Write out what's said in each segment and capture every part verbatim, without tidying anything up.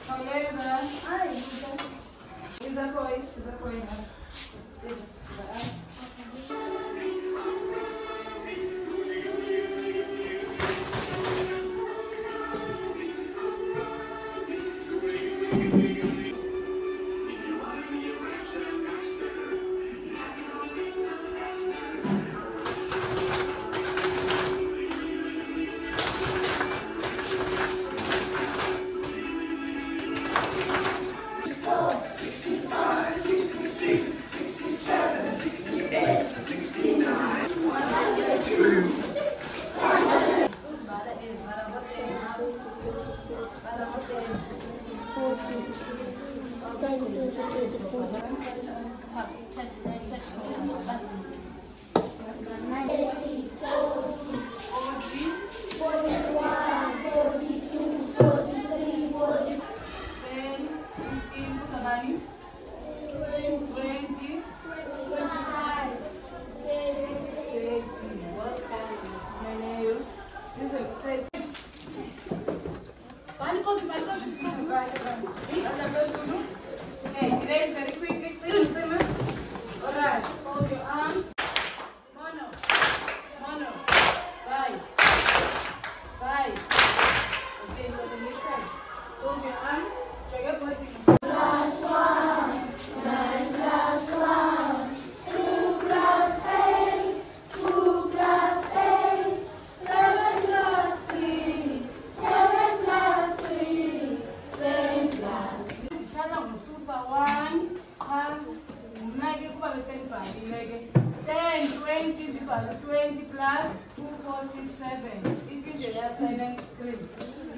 ten, twenty, twenty plus two, four, six, seven. If you just silent screen.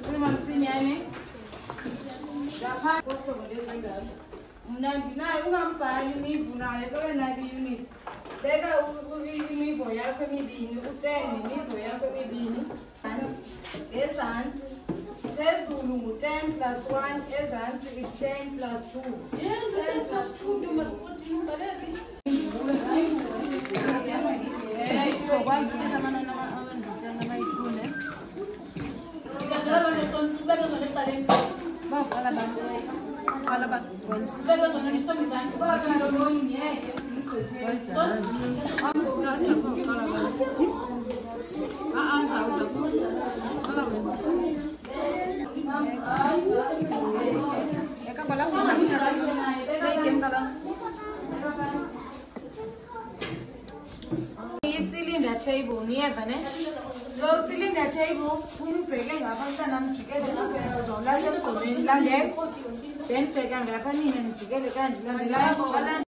Mnandinayo ungambhali imivunayo kube nayo units. Beka imivo yakho emibini u-ten imivo yakho emibini. Ezansi phezulu ngu-ten plus one, ezansi is ten plus two. Yes, ten plus two nto masifuthi ubhalephi. So kwanza uthetha amanani awendutshana abayithune. Ngizelo lesonto beka zona ecaleni. Baqala abantu. Qala abantu. Beka zona lisonto izandla. Baka lo ngeke ngigqithe. Sonto amsingasa qala abantu. Ah ah ngawuza. Qala wena. Eka bala sana ngithatha. Beke ngaba. Cylinder table niyeva ne so cylinder table unibheke ngabantwana mjikele ngapha uzolala emgqomeni landela then bheka ngapha nina nijikele kanje landela